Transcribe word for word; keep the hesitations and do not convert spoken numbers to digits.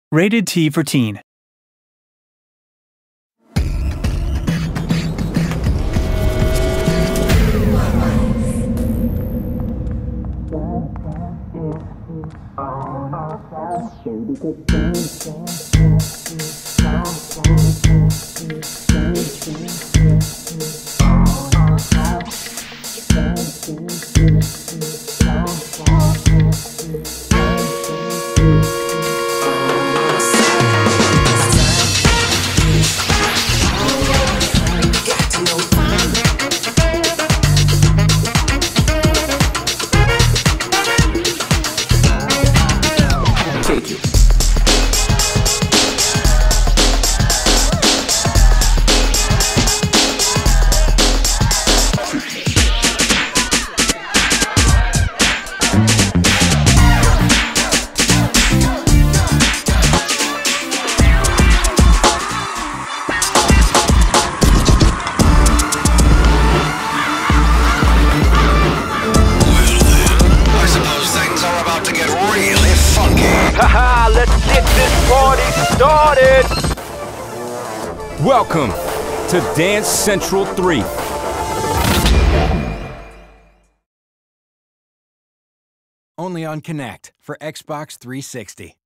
Rated T for Teen. Haha, let's get this party started! Welcome to Dance Central three. Only on Connect for Xbox three sixty.